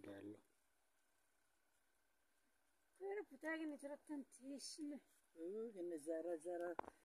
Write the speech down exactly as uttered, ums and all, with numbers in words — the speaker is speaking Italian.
vitello. Però potrei che ne c'era tantissime. Uh, che ne sarà, sarà